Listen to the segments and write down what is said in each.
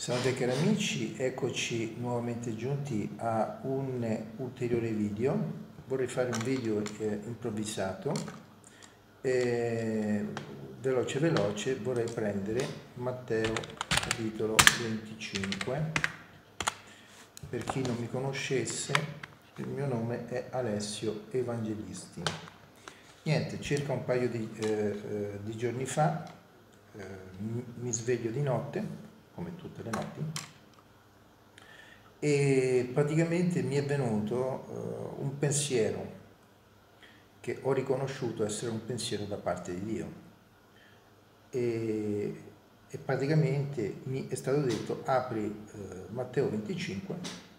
Salve cari amici, eccoci nuovamente giunti a un ulteriore video. Vorrei fare un video improvvisato, veloce, vorrei prendere Matteo capitolo 25. Per chi non mi conoscesse, il mio nome è Alessio Evangelisti. Niente, circa un paio di giorni fa mi sveglio di notte, come tutte le notti, e praticamente mi è venuto un pensiero che ho riconosciuto essere un pensiero da parte di Dio, e praticamente mi è stato detto apri Matteo 25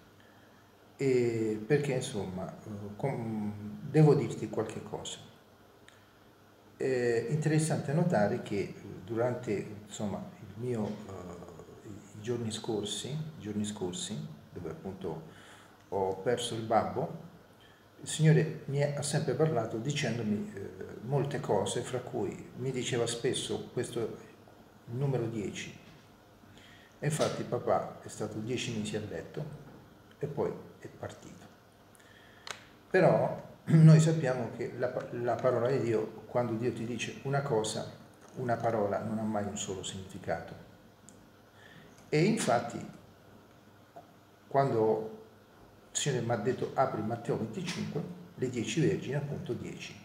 perché insomma devo dirti qualche cosa. È interessante notare che durante insomma i giorni scorsi, dove appunto ho perso il babbo, il Signore ha sempre parlato dicendomi molte cose, fra cui mi diceva spesso questo numero 10. E infatti papà è stato 10 mesi a letto e poi è partito. Però noi sappiamo che la parola di Dio, quando Dio ti dice una cosa, una parola non ha mai un solo significato. E infatti, quando il Signore mi ha detto apri Matteo 25, le 10 vergini, appunto 10.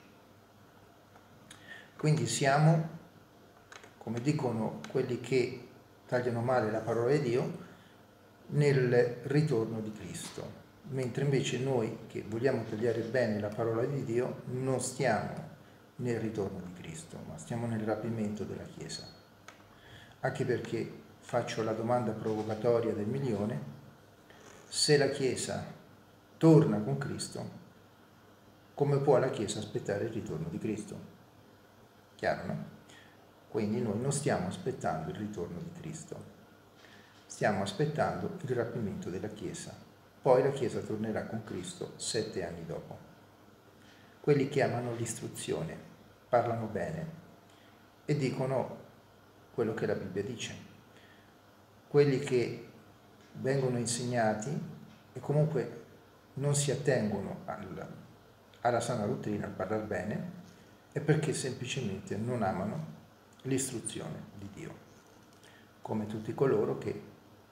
Quindi siamo, come dicono quelli che tagliano male la parola di Dio, nel ritorno di Cristo. Mentre invece noi che vogliamo tagliare bene la parola di Dio non stiamo nel ritorno di Cristo, ma stiamo nel rapimento della Chiesa. Anche perché faccio la domanda provocatoria del milione: se la Chiesa torna con Cristo, come può la Chiesa aspettare il ritorno di Cristo? Chiaro, no? Quindi noi non stiamo aspettando il ritorno di Cristo, stiamo aspettando il rapimento della Chiesa. Poi la Chiesa tornerà con Cristo 7 anni dopo. Quelli che amano l'istruzione parlano bene e dicono quello che la Bibbia dice. Quelli che vengono insegnati e comunque non si attengono alla sana dottrina, al parlare bene, è perché semplicemente non amano l'istruzione di Dio, come tutti coloro che,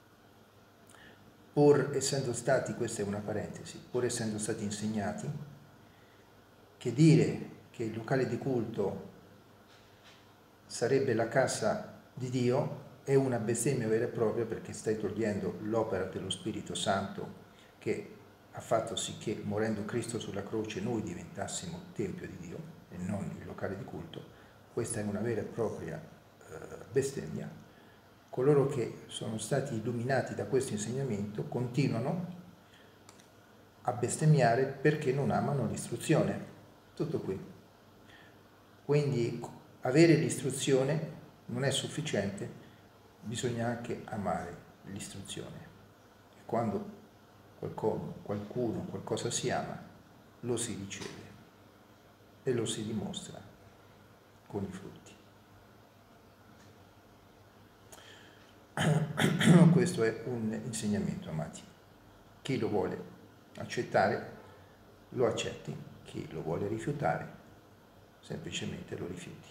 pur essendo stati, questa è una parentesi, pur essendo stati insegnati che dire che il locale di culto sarebbe la casa di Dio è una bestemmia vera e propria, perché stai togliendo l'opera dello Spirito Santo che ha fatto sì che, morendo Cristo sulla croce, noi diventassimo Tempio di Dio e non il locale di culto. Questa è una vera e propria bestemmia. Coloro che sono stati illuminati da questo insegnamento continuano a bestemmiare perché non amano l'istruzione. Tutto qui. Quindi avere l'istruzione non è sufficiente, bisogna anche amare l'istruzione. E quando qualcuno, qualcosa si ama, lo si riceve e lo si dimostra con i frutti. Questo è un insegnamento, amati. Chi lo vuole accettare, lo accetti. Chi lo vuole rifiutare, semplicemente lo rifiuti.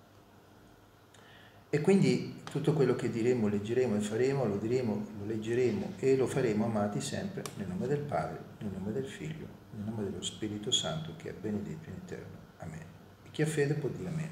E quindi tutto quello che diremo, leggeremo e faremo, lo diremo, lo leggeremo e lo faremo, amati, sempre nel nome del Padre, nel nome del Figlio, nel nome dello Spirito Santo, che è benedetto in eterno. Amen. E chi ha fede può dire amen.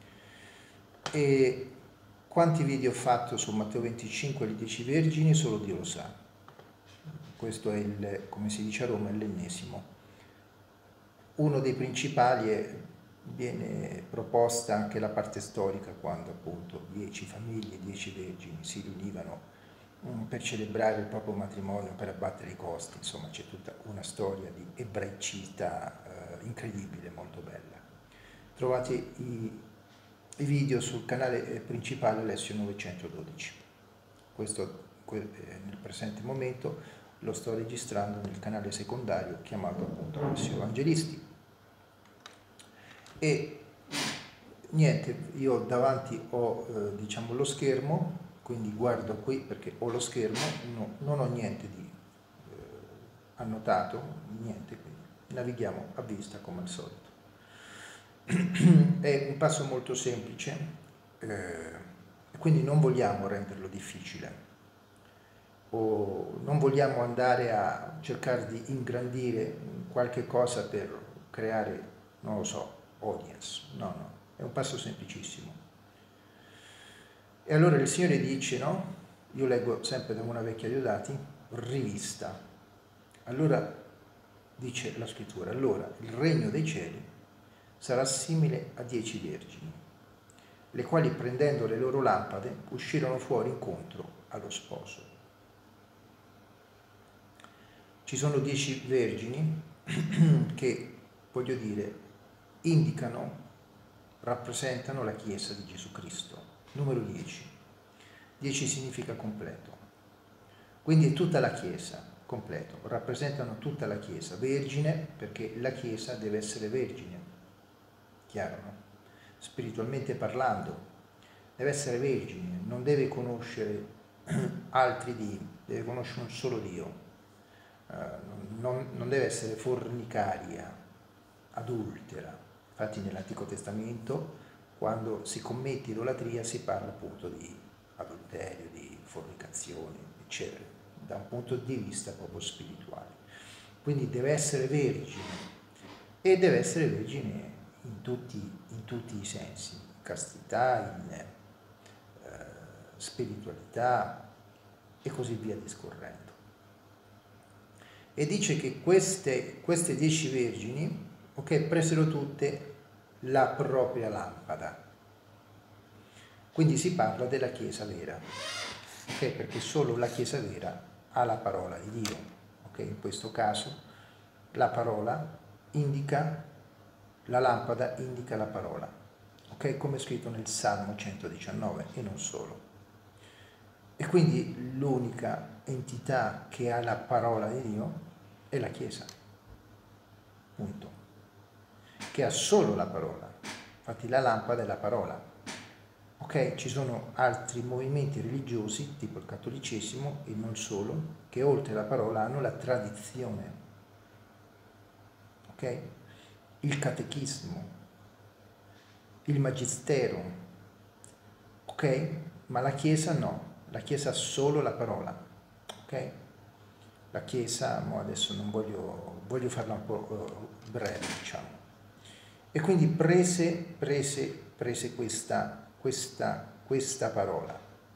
E quanti video ho fatto su Matteo 25 e le 10 vergini, solo Dio lo sa. Questo è come si dice a Roma, è l'ennesimo. Uno dei principali viene proposta anche la parte storica, quando appunto 10 famiglie, 10 vergini si riunivano per celebrare il proprio matrimonio, per abbattere i costi. Insomma, c'è tutta una storia di ebraicità incredibile, molto bella. Trovate i video sul canale principale Alessio 912. Questo nel presente momento lo sto registrando nel canale secondario chiamato appunto Alessio Evangelisti. E niente, io davanti ho diciamo lo schermo, quindi guardo qui perché ho lo schermo, non ho niente di annotato, niente, quindi navighiamo a vista come al solito. È un passo molto semplice, quindi non vogliamo renderlo difficile o non vogliamo andare a cercare di ingrandire qualche cosa per creare, non lo so, audience. No, è un passo semplicissimo. E allora il Signore dice, no? Io leggo sempre da una vecchia Diodati, rivista. Allora dice la scrittura, allora il regno dei cieli sarà simile a 10 vergini, le quali prendendo le loro lampade uscirono fuori incontro allo sposo. Ci sono 10 vergini che, voglio dire, indicano, rappresentano la Chiesa di Gesù Cristo. Numero 10. 10 significa completo. Quindi è tutta la Chiesa, completo. Rappresentano tutta la Chiesa. Vergine, perché la Chiesa deve essere vergine. Chiaro, no? Spiritualmente parlando, deve essere vergine, non deve conoscere altri Dio, deve conoscere un solo Dio. Non deve essere fornicaria, adultera. Infatti nell'Antico Testamento, quando si commette idolatria, si parla appunto di adulterio, di fornicazione, eccetera, da un punto di vista proprio spirituale. Quindi deve essere vergine, e deve essere vergine in tutti i sensi, in castità, in spiritualità e così via discorrendo. E dice che queste 10 vergini, ok, presero tutte la propria lampada. Quindi si parla della Chiesa vera, ok? Perché solo la Chiesa vera ha la parola di Dio, ok? In questo caso la parola indica, la lampada indica la parola, ok? Come è scritto nel Salmo 119 e non solo. E quindi l'unica entità che ha la parola di Dio è la Chiesa, punto, che ha solo la parola. Infatti la lampada è la parola. Ok, ci sono altri movimenti religiosi, tipo il cattolicesimo e non solo, che oltre alla parola hanno la tradizione, ok? Il catechismo, il magistero, ok? Ma la Chiesa no, la Chiesa ha solo la parola, ok? La Chiesa, adesso non voglio farla un po' breve, diciamo. E quindi prese questa parola.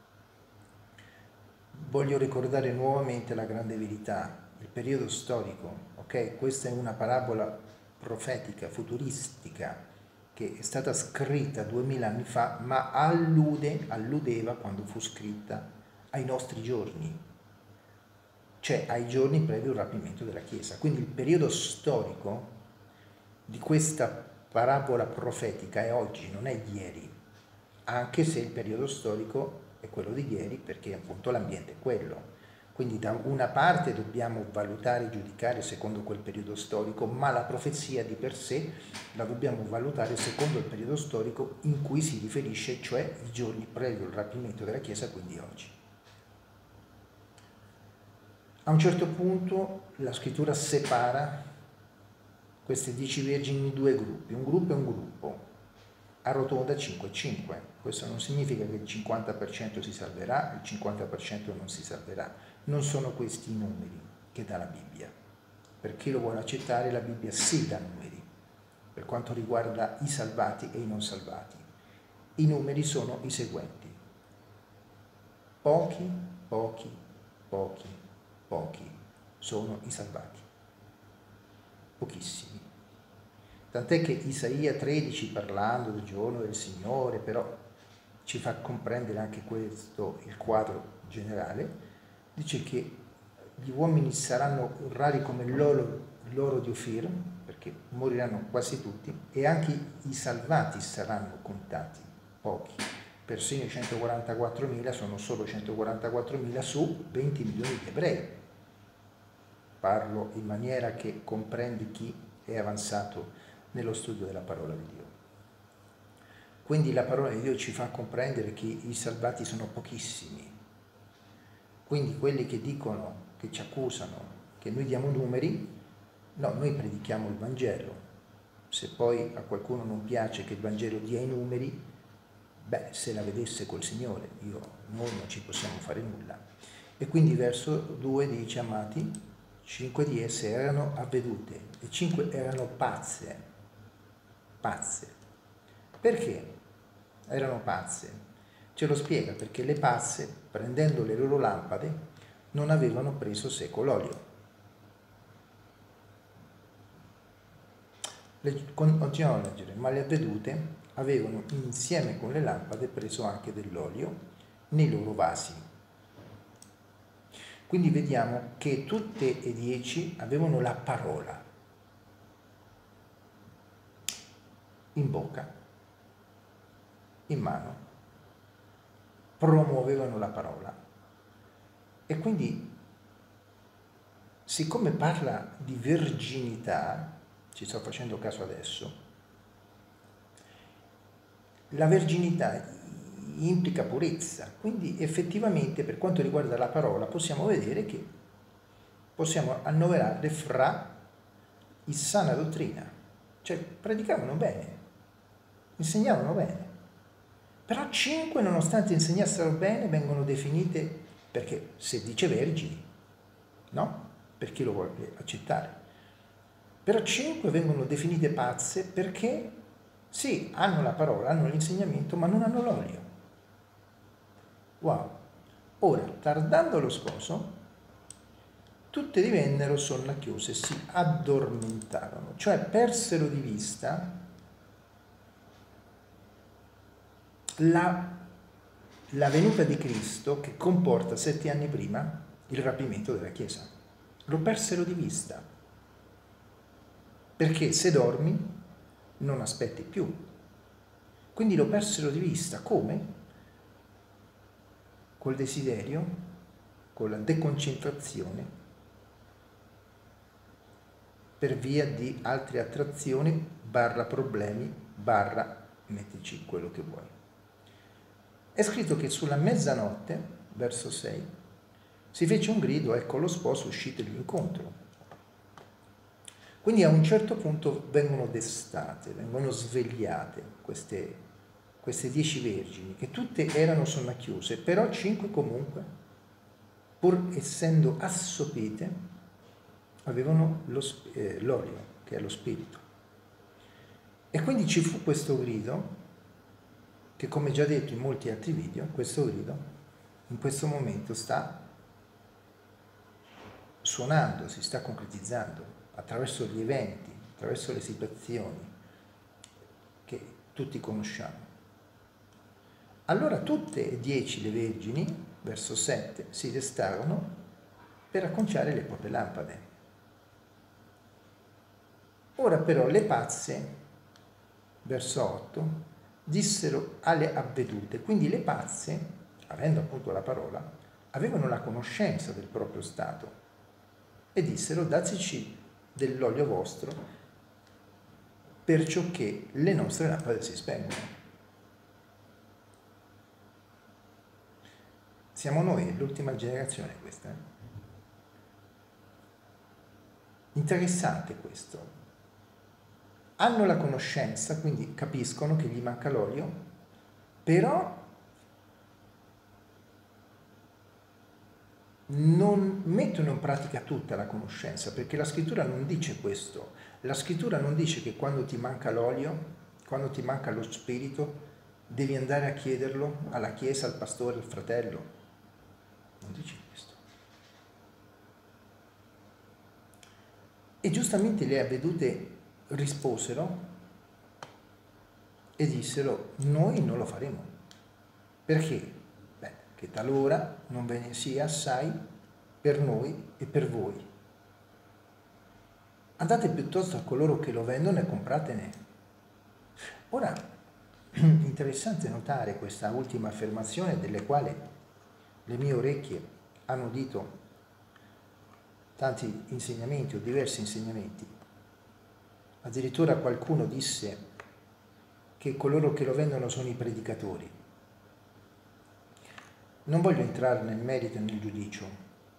Voglio ricordare nuovamente la grande verità, il periodo storico, ok? Questa è una parabola profetica, futuristica, che è stata scritta 2000 anni fa, ma alludeva, quando fu scritta, ai nostri giorni, cioè ai giorni previo il rapimento della Chiesa. Quindi il periodo storico di questa parabola profetica è oggi, non è ieri, anche se il periodo storico è quello di ieri, perché appunto l'ambiente è quello. Quindi da una parte dobbiamo valutare e giudicare secondo quel periodo storico, ma la profezia di per sé la dobbiamo valutare secondo il periodo storico in cui si riferisce, cioè i giorni previo il rapimento della Chiesa, quindi oggi. A un certo punto la scrittura separa queste 10 vergini in due gruppi. Un gruppo è un gruppo, arrotonda 5-5. Questo non significa che il 50% si salverà, il 50% non si salverà. Non sono questi i numeri che dà la Bibbia. Per chi lo vuole accettare, la Bibbia sì dà numeri, per quanto riguarda i salvati e i non salvati. I numeri sono i seguenti. Pochi sono i salvati. Pochissimi. Tant'è che Isaia 13, parlando del giorno del Signore, però ci fa comprendere anche questo, il quadro generale, dice che gli uomini saranno rari come l'oro di Ofir, perché moriranno quasi tutti, e anche i salvati saranno contati, pochi. Persino i 144.000 sono solo 144.000 su 20 milioni di ebrei. Parlo in maniera che comprende chi è avanzato nello studio della parola di Dio. Quindi la parola di Dio ci fa comprendere che i salvati sono pochissimi. Quindi quelli che dicono, che ci accusano, che noi diamo numeri, no, noi predichiamo il Vangelo. Se poi a qualcuno non piace che il Vangelo dia i numeri, beh, se la vedesse col Signore, noi non ci possiamo fare nulla. E quindi verso 2 dice, amati, 5 di esse erano avvedute e 5 erano pazze. Pazze. Perché erano pazze? Ce lo spiega, perché le pazze, prendendo le loro lampade, non avevano preso seco l'olio. Continuiamo a leggere, ma le avvedute avevano insieme con le lampade preso anche dell'olio nei loro vasi. Quindi vediamo che tutte e 10 avevano la parola in bocca, in mano, promuovevano la parola. E quindi, siccome parla di verginità, ci sto facendo caso adesso, la verginità implica purezza, quindi effettivamente per quanto riguarda la parola possiamo vedere che possiamo annoverarle fra il sana dottrina, cioè predicavano bene, insegnavano bene, però 5 nonostante insegnassero bene vengono definite, perché se dice vergini, no? Per chi lo vuole accettare, però 5 vengono definite pazze perché sì, hanno la parola, hanno l'insegnamento, ma non hanno l'olio. Wow! Ora, tardando lo sposo, tutte divennero sonnacchiose, si addormentarono, cioè persero di vista la venuta di Cristo che comporta 7 anni prima il rapimento della Chiesa. Lo persero di vista, perché se dormi non aspetti più. Quindi lo persero di vista. Come? Col desiderio, con la deconcentrazione, per via di altre attrazioni, problemi, mettici quello che vuoi. È scritto che sulla mezzanotte, verso 6, si fece un grido, ecco lo sposo uscitogli incontro. Quindi a un certo punto vengono destate, vengono svegliate queste 10 vergini, che tutte erano sonnacchiuse, però 5 comunque, pur essendo assopite, avevano l'olio, che è lo spirito. E quindi ci fu questo grido, che come già detto in molti altri video, questo grido in questo momento sta suonando, si sta concretizzando attraverso gli eventi, attraverso le situazioni che tutti conosciamo. Allora tutte e 10 le vergini, verso 7, si destarono per acconciare le proprie lampade. Ora però le pazze, verso 8, dissero alle avvedute, quindi le pazze, avendo appunto la parola, avevano la conoscenza del proprio stato e dissero dateci dell'olio vostro perciò che le nostre lampade si spengono. Siamo noi, l'ultima generazione questa. Interessante questo. Hanno la conoscenza, quindi capiscono che gli manca l'olio, però non mettono in pratica tutta la conoscenza, perché la scrittura non dice questo. La scrittura non dice che quando ti manca l'olio, quando ti manca lo spirito, devi andare a chiederlo alla chiesa, al pastore, al fratello. Non dice questo. E giustamente le avvedute risposero e dissero: noi non lo faremo. Perché? Che talora non ve ne sia assai per noi e per voi. Andate piuttosto a coloro che lo vendono e compratene. Ora, interessante notare questa ultima affermazione, delle quali le mie orecchie hanno udito tanti insegnamenti o diversi insegnamenti. Addirittura qualcuno disse che coloro che lo vendono sono i predicatori. Non voglio entrare nel merito e nel giudicio,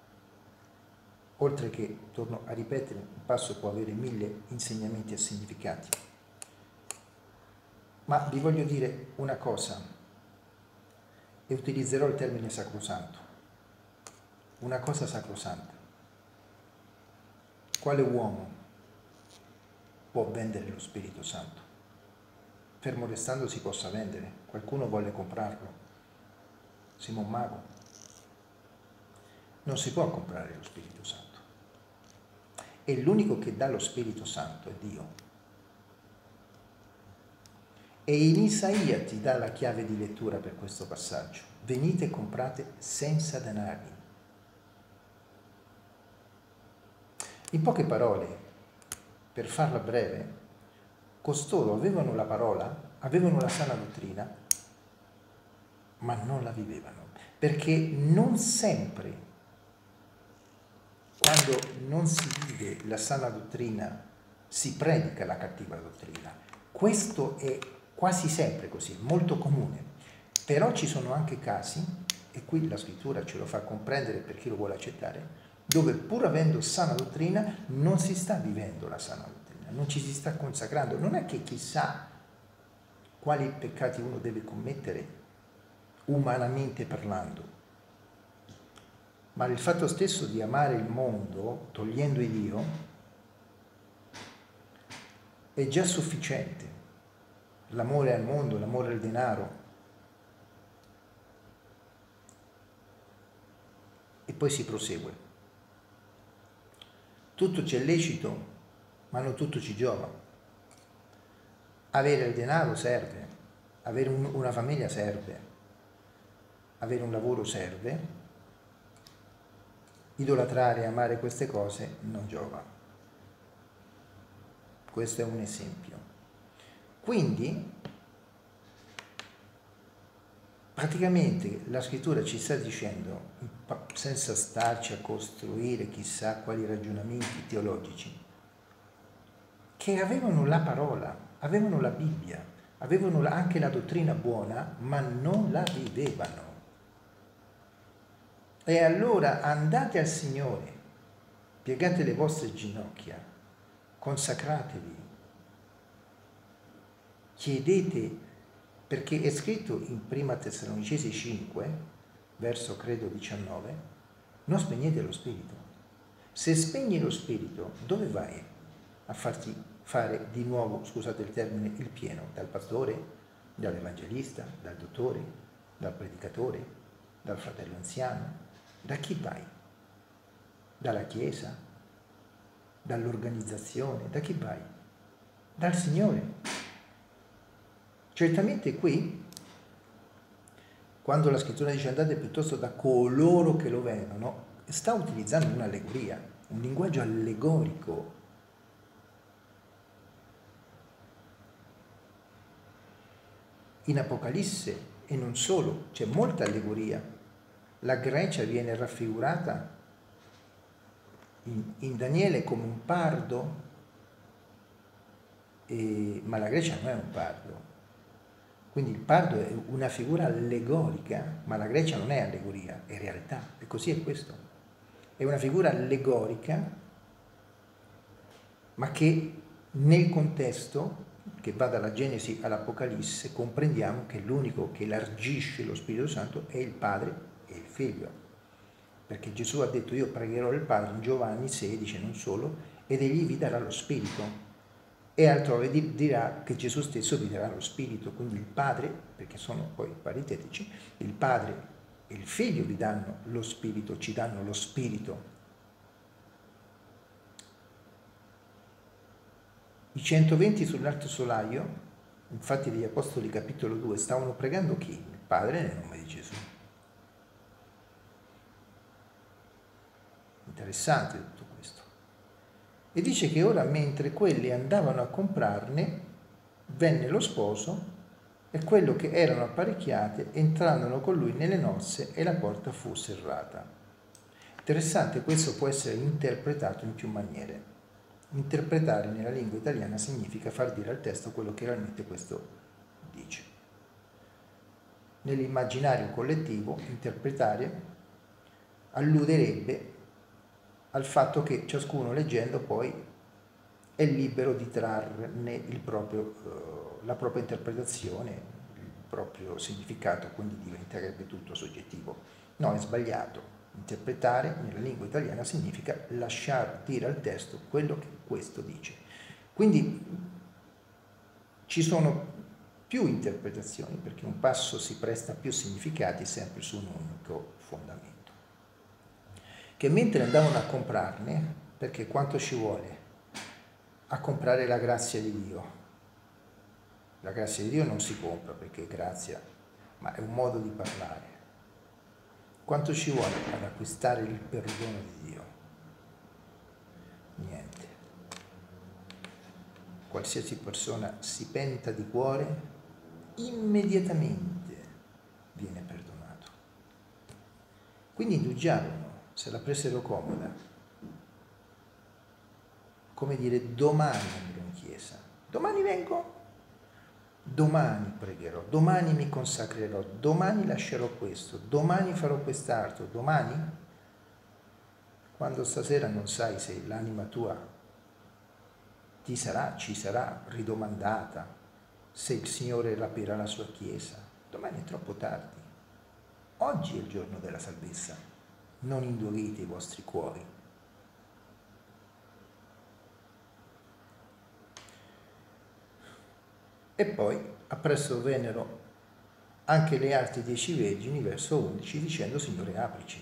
oltre che, torno a ripetere, un passo può avere 1000 insegnamenti e significati. Ma vi voglio dire una cosa, e utilizzerò il termine sacrosanto. Una cosa sacrosanta. Quale uomo può vendere lo Spirito Santo? Fermo restando si possa vendere. Qualcuno vuole comprarlo. Simon Mago. Non si può comprare lo Spirito Santo. E l'unico che dà lo Spirito Santo è Dio. E in Isaia ti dà la chiave di lettura per questo passaggio. Venite e comprate senza denari. In poche parole, per farla breve, costoro avevano la parola, avevano la sana dottrina, ma non la vivevano, perché non sempre, quando non si vive la sana dottrina, si predica la cattiva dottrina. Questo è quasi sempre così, molto comune. Però ci sono anche casi, e qui la scrittura ce lo fa comprendere per chi lo vuole accettare, dove pur avendo sana dottrina non si sta vivendo la sana dottrina, non ci si sta consacrando. Non è che chissà quali peccati uno deve commettere umanamente parlando, ma il fatto stesso di amare il mondo togliendo il Dio è già sufficiente. L'amore al mondo, l'amore al denaro. E poi si prosegue. Tutto c'è lecito, ma non tutto ci giova. Avere il denaro serve, avere una famiglia serve, avere un lavoro serve, idolatrare e amare queste cose non giova. Questo è un esempio. Quindi, praticamente la scrittura ci sta dicendo, senza starci a costruire chissà quali ragionamenti teologici, che avevano la parola, avevano la Bibbia, avevano anche la dottrina buona, ma non la vivevano. E allora andate al Signore, piegate le vostre ginocchia, consacratevi, chiedete, perché è scritto in 1 Tessalonicesi 5, verso credo 19, non spegnete lo spirito. Se spegni lo spirito, dove vai a farti fare di nuovo, scusate il termine, il pieno? Dal pastore, dall'evangelista, dal dottore, dal predicatore, dal fratello anziano? Da chi vai? Dalla chiesa? Dall'organizzazione? Da chi vai? Dal Signore. Certamente qui, quando la scrittura dice andate piuttosto da coloro che lo vendono, sta utilizzando un'allegoria, un linguaggio allegorico. In Apocalisse, e non solo, c'è molta allegoria. La Grecia viene raffigurata in Daniele come un pardo, ma la Grecia non è un pardo. Quindi il pardo è una figura allegorica, ma la Grecia non è allegoria, è realtà, e così è questo. È una figura allegorica, ma che nel contesto, che va dalla Genesi all'Apocalisse, comprendiamo che l'unico che elargisce lo Spirito Santo è il Padre e il Figlio. Perché Gesù ha detto, io pregherò il Padre in Giovanni 16, non solo, ed egli vi darà lo Spirito. E altrove dirà che Gesù stesso vi darà lo Spirito, quindi il Padre, perché sono poi paritetici, il Padre e il Figlio vi danno lo Spirito, ci danno lo Spirito. I 120 sull'alto solaio, infatti degli Apostoli capitolo 2, stavano pregando chi? Il Padre nel nome di Gesù. Interessante tutto questo. E dice che ora, mentre quelli andavano a comprarne, venne lo sposo e quello che erano apparecchiate entrarono con lui nelle nozze e la porta fu serrata. Interessante, questo può essere interpretato in più maniere. Interpretare nella lingua italiana significa far dire al testo quello che realmente questo dice. Nell'immaginario collettivo, interpretare alluderebbe al fatto che ciascuno leggendo poi è libero di trarne la propria interpretazione, il proprio significato, quindi diventerebbe tutto soggettivo. No, è sbagliato. Interpretare nella lingua italiana significa lasciare dire al testo quello che questo dice. Quindi ci sono più interpretazioni perché un passo si presta a più significati sempre su un unico fondamento. Che mentre andavano a comprarne, perché quanto ci vuole a comprare la grazia di Dio? La grazia di Dio non si compra perché è grazia, ma è un modo di parlare. Quanto ci vuole ad acquistare il perdono di Dio? Niente. Qualsiasi persona si penta di cuore, immediatamente viene perdonato. Quindi indugiarono, se la presero comoda, come dire domani andrò in chiesa, domani vengo, domani pregherò, domani mi consacrerò, domani lascerò questo, domani farò quest'altro, domani, quando stasera non sai se l'anima tua ci sarà ridomandata, se il Signore rapirà la sua chiesa, domani è troppo tardi. Oggi è il giorno della salvezza, non indurite i vostri cuori. E poi appresso vennero anche le altre 10 vergini, verso 11, dicendo: Signore, aprici.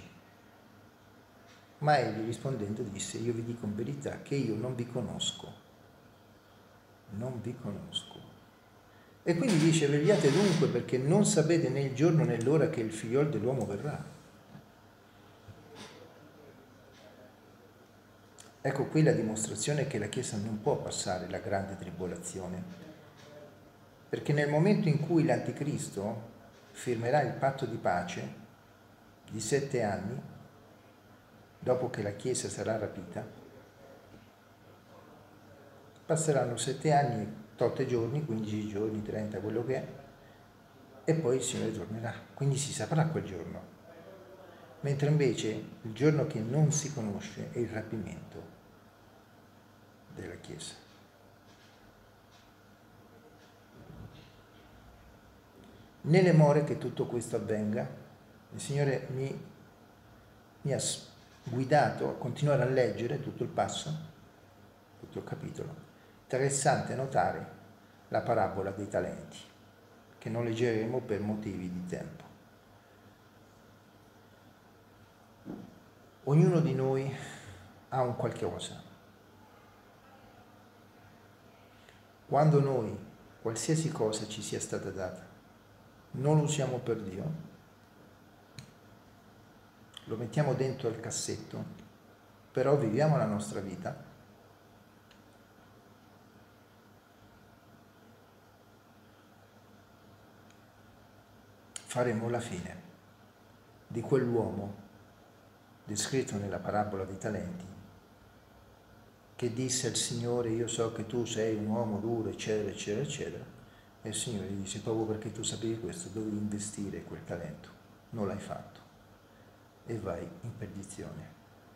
Ma egli rispondendo disse: io vi dico in verità che io non vi conosco. Non vi conosco. E quindi dice: vegliate dunque, perché non sapete né il giorno né l'ora che il figliol dell'uomo verrà. Ecco qui la dimostrazione che la Chiesa non può passare la grande tribolazione. Perché nel momento in cui l'Anticristo firmerà il patto di pace di 7 anni, dopo che la Chiesa sarà rapita, passeranno 7 anni, 8 giorni, 15 giorni, 30, quello che è, e poi il Signore tornerà. Quindi si saprà quel giorno. Mentre invece il giorno che non si conosce è il rapimento della Chiesa. Nelle more che tutto questo avvenga, il Signore mi ha guidato a continuare a leggere tutto il passo, tutto il capitolo. Interessante notare la parabola dei talenti, che non leggeremo per motivi di tempo. Ognuno di noi ha un qualcosa. Quando noi, qualsiasi cosa ci sia stata data, non lo usiamo per Dio, lo mettiamo dentro al cassetto, però viviamo la nostra vita, faremo la fine di quell'uomo descritto nella parabola dei talenti, che disse al Signore: io so che tu sei un uomo duro, eccetera, eccetera, eccetera. E il Signore gli dice: proprio perché tu sapevi questo, dovevi investire quel talento. Non l'hai fatto. E vai in perdizione.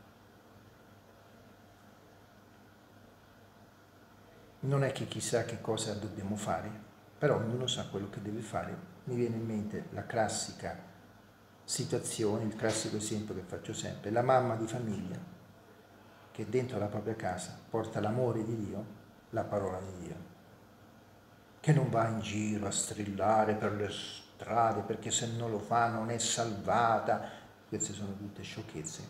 Non è che chissà che cosa dobbiamo fare, però ognuno sa quello che deve fare. Mi viene in mente la classica situazione, il classico esempio che faccio sempre: la mamma di famiglia che dentro la propria casa porta l'amore di Dio, la parola di Dio, che non va in giro a strillare per le strade perché se non lo fa non è salvata. Queste sono tutte sciocchezze.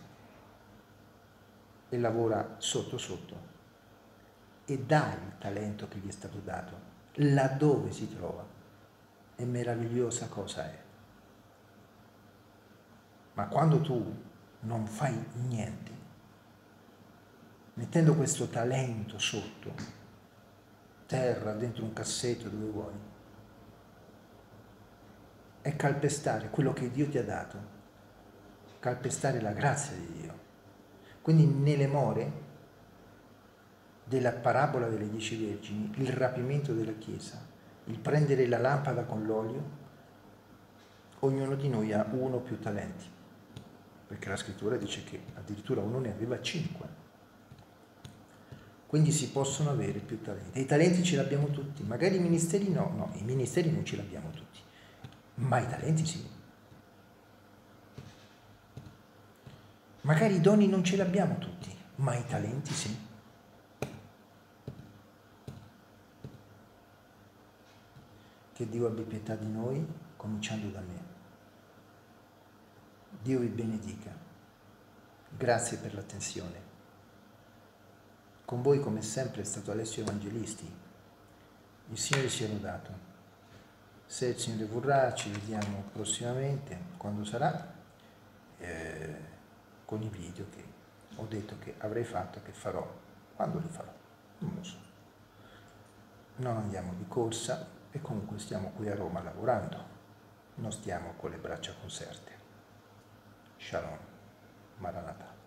E lavora sotto sotto e dà il talento che gli è stato dato laddove si trova. È meravigliosa cosa è. Ma quando tu non fai niente, mettendo questo talento sotto terra, dentro un cassetto, dove vuoi, è calpestare quello che Dio ti ha dato, calpestare la grazia di Dio. Quindi nelle more della parabola delle 10 vergini, il rapimento della Chiesa il prendere la lampada con l'olio, ognuno di noi ha uno o più talenti, perché la scrittura dice che addirittura uno ne aveva 5. Quindi si possono avere più talenti. I talenti ce li abbiamo tutti, magari i ministeri no, i ministeri non ce li abbiamo tutti, ma i talenti sì. Magari i doni non ce li abbiamo tutti, ma i talenti sì. Che Dio abbia pietà di noi, cominciando da me. Dio vi benedica. Grazie per l'attenzione. Con voi come sempre è stato Alessio Evangelisti. Il Signore sia lodato. Se il Signore vorrà ci vediamo prossimamente, quando sarà, con i video che ho detto che avrei fatto, che farò. Quando li farò? Non lo so. Non andiamo di corsa e comunque stiamo qui a Roma lavorando. Non stiamo con le braccia conserte. Shalom. Maranatha.